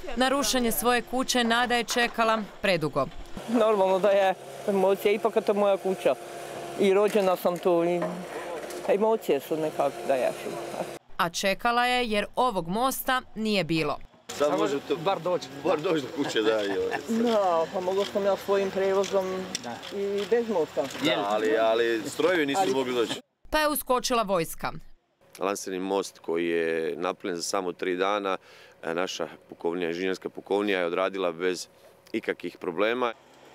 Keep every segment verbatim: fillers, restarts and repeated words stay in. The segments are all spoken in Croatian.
Na rušenje svoje kuće Nada je čekala predugo. Normalno da je emocija, ipak je to moja kuća. I rođena sam tu i emocije su nekako da je. A čekala je jer ovog mosta nije bilo. Sad može to bar doći. Bar doći do kuće, da. No, pa mogla sam ja svojim prevozom i bez mosta. Da, ali, ali strojevi nisu mogli doći. Pa je uskočila vojska. Lansirni most koji je napravljen za samo tri dana, naša pukovnija, inženjerska pukovnija je odradila bez ikakvih problema.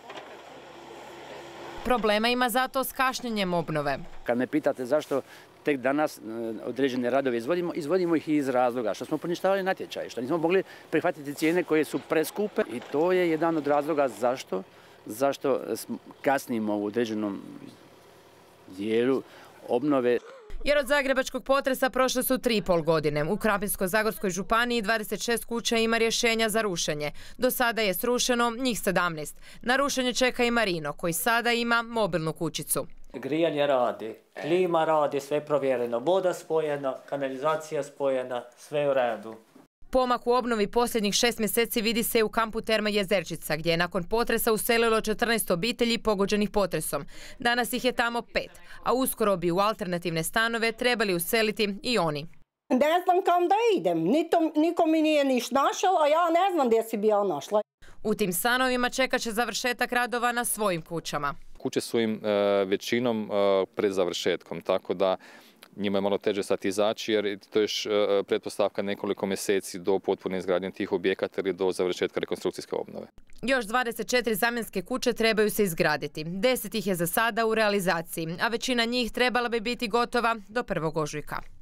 Problema ima zato s kašnjenjem obnove. Kad me pitate zašto tek danas određene radove izvodimo, izvodimo ih iz razloga što smo poništavali natječaj, što nismo mogli prihvatiti cijene koje su preskupe i to je jedan od razloga zašto, zašto kasnimo u određenom dijelu obnove. Jer od zagrebačkog potresa prošle su tri i pol godine. U Krapinsko-zagorskoj županiji dvadeset šest kuća ima rješenja za rušenje. Do sada je srušeno njih sedamnaest. Na rušenje čeka i Marino, koji sada ima mobilnu kućicu. Grijanje radi, klima radi, sve provjereno, voda spojena, kanalizacija spojena, sve u redu. Pomak u obnovi posljednjih šest mjeseci vidi se u kampu Terme Jezerčica, gdje je nakon potresa uselilo četrnaest obitelji pogođenih potresom. Danas ih je tamo pet, a uskoro bi u alternativne stanove trebali useliti i oni. Ne znam kam da idem, niko mi nije niš našao, a ja ne znam gdje si bi ja našla. U tim stanovima čekat će završetak radova na svojim kućama. Kuće su im e, većinom e, pred završetkom, tako da njima je malo teže sad izaći jer to je e, pretpostavka nekoliko mjeseci do potpune izgradnje tih objekata ili do završetka rekonstrukcijske obnove. Još dvadeset četiri zamjenske kuće trebaju se izgraditi. deset ih je za sada u realizaciji, a većina njih trebala bi biti gotova do prvog ožujka.